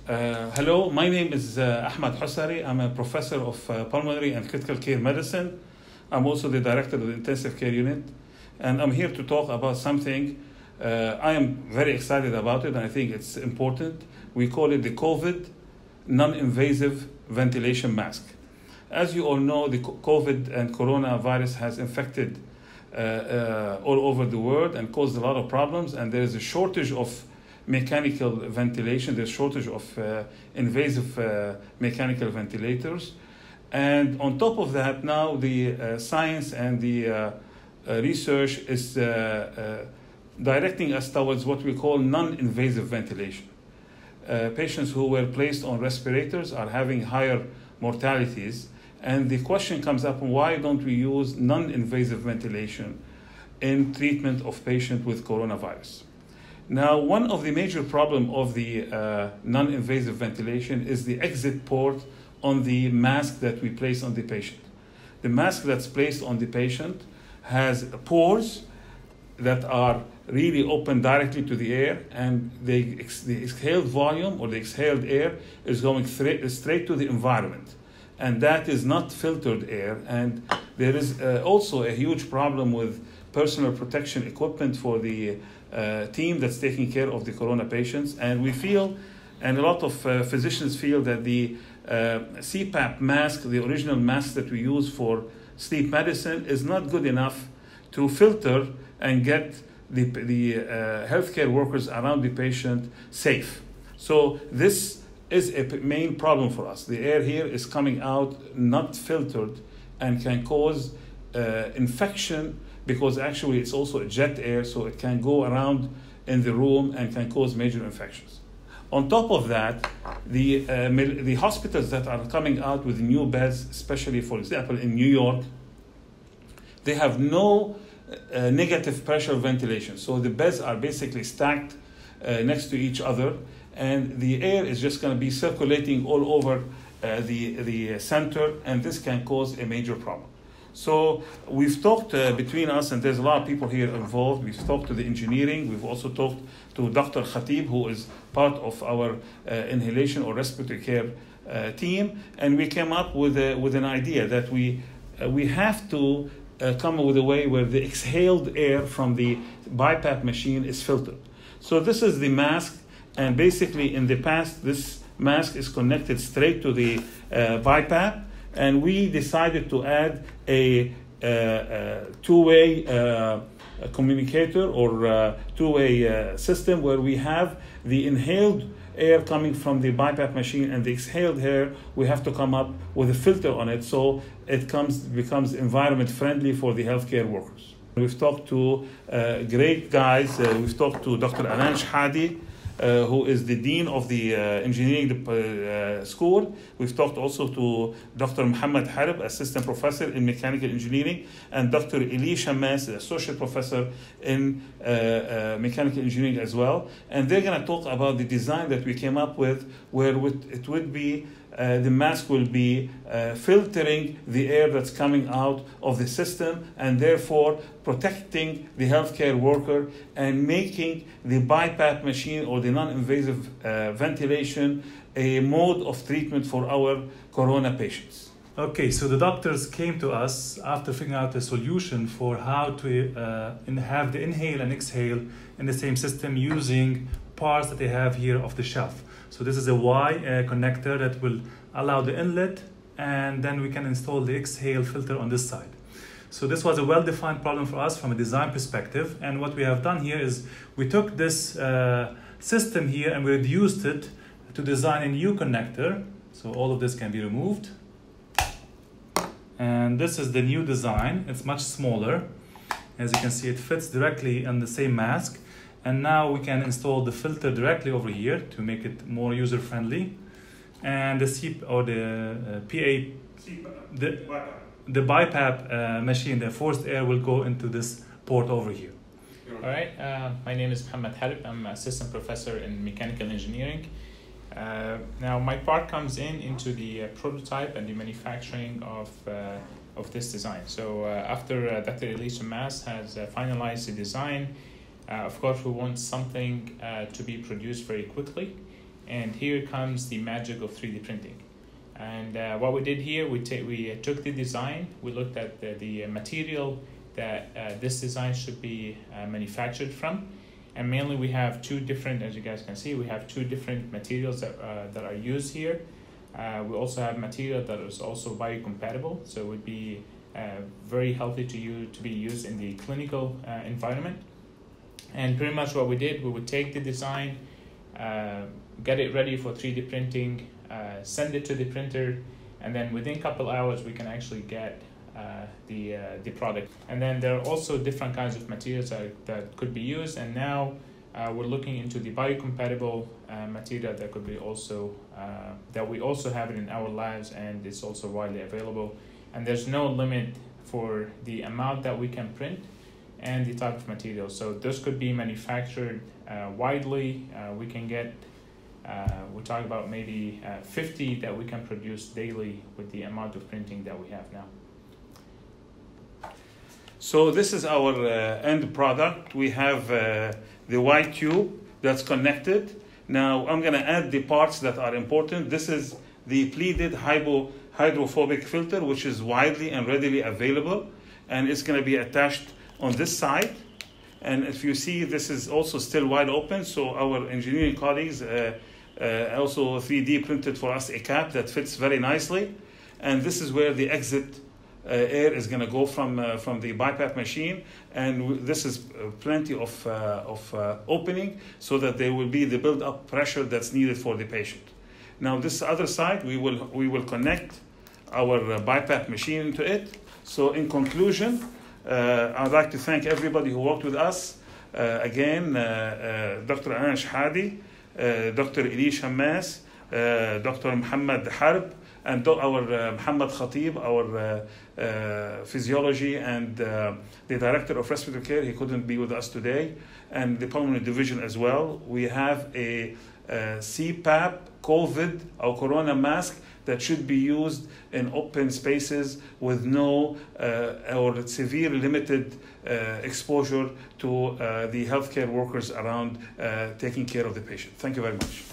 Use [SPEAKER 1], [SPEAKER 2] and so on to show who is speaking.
[SPEAKER 1] Hello, my name is Ahmad Husari. I'm a professor of pulmonary and critical care medicine. I'm also the director of the intensive care unit. And I'm here to talk about something I am very excited about it, and I think it's important. We call it the COVID non-invasive ventilation mask. As you all know, the COVID and coronavirus has infected all over the world and caused a lot of problems, and there is a shortage of mechanical ventilation. There's shortage of invasive mechanical ventilators. And on top of that, now the science and the research is directing us towards what we call non-invasive ventilation. Patients who were placed on respirators are having higher mortalities. And the question comes up, why don't we use non-invasive ventilation in treatment of patients with coronavirus? Now, one of the major problems of the non-invasive ventilation is the exit port on the mask that we place on the patient. The mask that's placed on the patient has pores that are really open directly to the air, and the exhaled volume or the exhaled air is going straight to the environment. And that is not filtered air. And there is also a huge problem with personal protection equipment for the team that's taking care of the corona patients. And we feel, and a lot of physicians feel, that the CPAP mask, the original mask that we use for sleep medicine, is not good enough to filter and get the healthcare workers around the patient safe. So this is a main problem for us. The air here is coming out not filtered and can cause infection, because actually it's also a jet air, so it can go around in the room and can cause major infections. On top of that, the hospitals that are coming out with new beds, especially, for example, in New York, they have no negative pressure ventilation. So the beds are basically stacked next to each other, and the air is just going to be circulating all over the center, and this can cause a major problem. So we've talked between us, and there's a lot of people here involved. We've talked to the engineering. We've also talked to Dr. Khatib, who is part of our inhalation or respiratory care team, and we came up with an idea that we have to come up with a way where the exhaled air from the BiPAP machine is filtered. So this is the mask, and basically in the past, this mask is connected straight to the BiPAP, and we decided to add a two-way communicator or two-way system where we have the inhaled air coming from the BiPAP machine, and the exhaled air, we have to come up with a filter on it so it becomes environment friendly for the healthcare workers. We've talked to great guys. We've talked to Dr. Anan Shhadi, who is the dean of the engineering school. We've talked also to Dr. Muhammad Harb, assistant professor in mechanical engineering, and Dr. Eli Shammas, associate professor in mechanical engineering as well. And they're going to talk about the design that we came up with, where it would be the mask will be filtering the air that's coming out of the system, and therefore protecting the healthcare worker and making the BiPAP machine or the non-invasive ventilation a mode of treatment for our corona patients.
[SPEAKER 2] Okay, so the doctors came to us after figuring out a solution for how to have the inhale and exhale in the same system using parts that they have here off the shelf. So this is a Y connector that will allow the inlet, and then we can install the exhale filter on this side. So this was a well-defined problem for us from a design perspective, and what we have done here is we took this system here and we reduced it to design a new connector. So all of this can be removed. And this is the new design. It's much smaller. As you can see, it fits directly on the same mask. And now we can install the filter directly over here to make it more user-friendly. And the the BiPAP machine, the forced air, will go into this port over here.
[SPEAKER 3] All right, my name is Muhammad Harb. I'm assistant professor in mechanical engineering. Now my part comes into the prototype and the manufacturing of this design. So after Dr. Eli Shammas has finalized the design, of course we want something to be produced very quickly. And here comes the magic of 3D printing. And what we did here, we took the design, we looked at the material that this design should be manufactured from. And mainly we have two different, as you guys can see, we have two different materials that are used here. We also have material that is also biocompatible, so it would be very healthy to be used in the clinical environment. And pretty much what we did, we would take the design, get it ready for 3D printing, send it to the printer, and then within a couple hours we can actually get the product. And then there are also different kinds of materials that could be used, and now we're looking into the biocompatible material that could be also that we also have it in our labs, and it's also widely available. And there's no limit for the amount that we can print and the type of material. So this could be manufactured widely. We can get, we're talking about maybe 50 that we can produce daily with the amount of printing that we have now.
[SPEAKER 1] So this is our end product. We have the white tube that's connected. Now I'm going to add the parts that are important. This is the pleated hydrophobic filter, which is widely and readily available, and it's going to be attached on this side. And if you see, this is also still wide open, so our engineering colleagues also 3D printed for us a cap that fits very nicely. And this is where the exit air is going to go from the BiPAP machine, and this is plenty of opening so that there will be the build-up pressure that's needed for the patient. Now this other side, we will connect our BiPAP machine into it. So in conclusion, I'd like to thank everybody who worked with us. Again, Dr. Anan Shahadi, Dr. Eli Shammas, Dr. Muhammad Harb, and our Muhammad Khatib, our physiology and the director of respiratory care. He couldn't be with us today, and the pulmonary division as well. We have a CPAP COVID or corona mask that should be used in open spaces with no or severe limited exposure to the healthcare workers around taking care of the patient. Thank you very much.